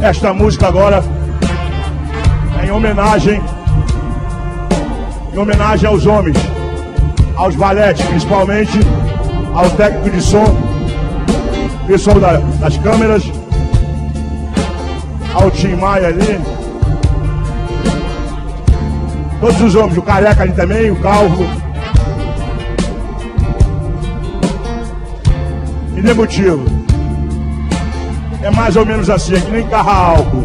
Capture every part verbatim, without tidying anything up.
Esta música agora é em homenagem, em homenagem aos homens, aos valetes, principalmente ao técnico de som, pessoal da, das câmeras, ao Tim Maia ali, todos os homens, o Careca ali também, o Calvo. Me dê motivo. É mais ou menos assim, é que nem carro a álcool.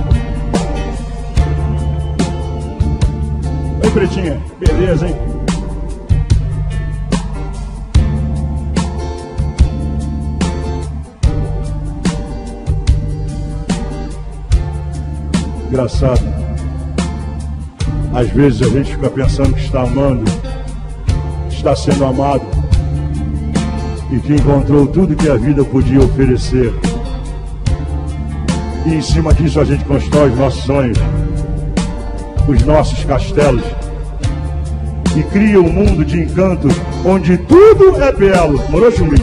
Oi, Pretinha, beleza, hein? Engraçado. Às vezes a gente fica pensando que está amando, que está sendo amado e que encontrou tudo que a vida podia oferecer. E em cima disso a gente constrói os nossos sonhos, os nossos castelos, e cria um mundo de encanto onde tudo é belo. Morou, Chumbi?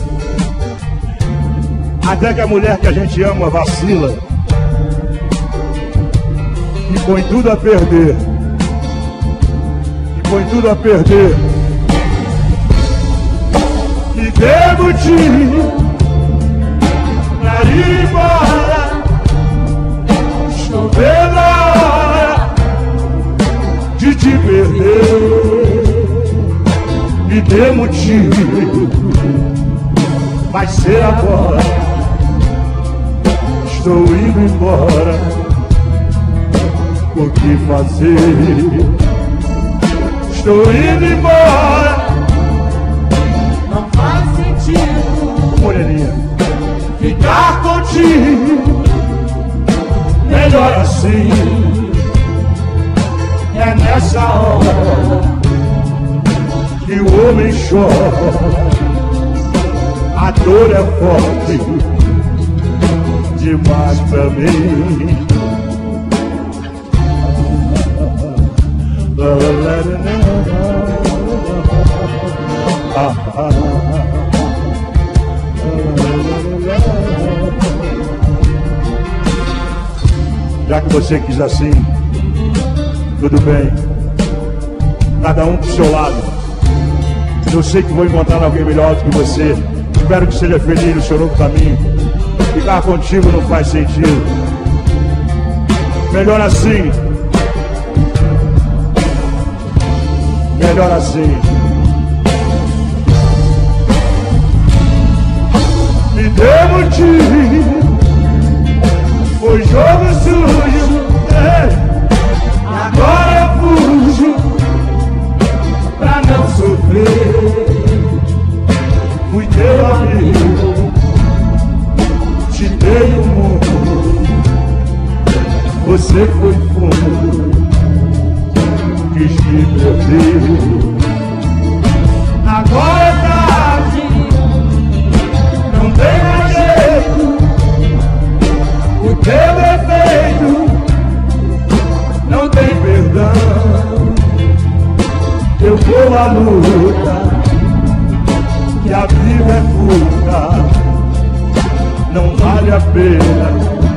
Até que a mulher que a gente ama vacila e põe tudo a perder. E põe tudo a perder. E devo-te pra ir embora. Estou vendo a hora de te perder. Me dê motivo, vai ser agora. Estou indo embora. O que fazer? Estou indo embora. Não faz sentido, Moreninha, ficar contigo. melhor assim. É nessa hora Que o homem chora, a dor é forte demais pra mim. Já que você quis assim, tudo bem. Cada um pro seu lado. Eu sei que vou encontrar alguém melhor do que você. Espero que seja feliz no seu novo caminho. Ficar contigo não faz sentido. Melhor assim. Melhor assim. Me dê motivo. Foi jogo sujo. É. Agora eu fujo pra não sofrer. Fui teu amigo, te dei o mundo. Você foi fundo, quis me perder. Agora é tarde, não tem mais jeito. O teu defeito não tem perdão. Eu vou à luta, que a vida é curta, não vale a pena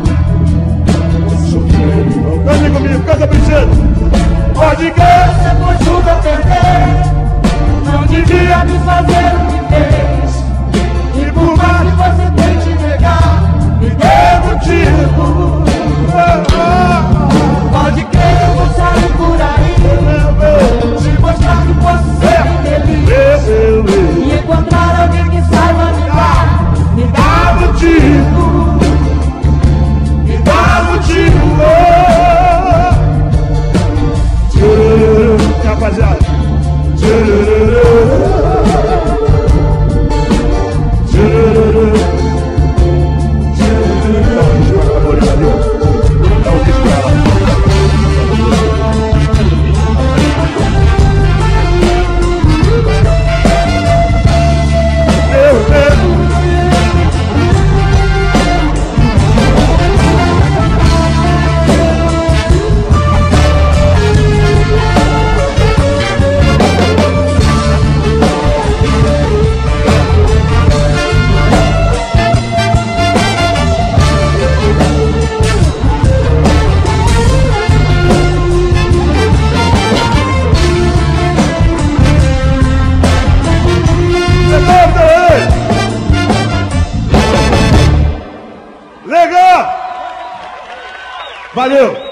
sofrer. Cante comigo, canta, princesa. Pode crer, você foi julga perder. Não devia me fazer o que fez. e por mais Se você tente negar, me dê motivo. Pode crer, eu vou sair por aí, te mostrar que posso ser feliz e encontrar alguém que saiba me dar. Me dá motivo, me dá motivo. Tchururu, rapaziada. Tchururu, tchururu, tchururu. Dá um risco pra ela. Meu Deus. Valeu!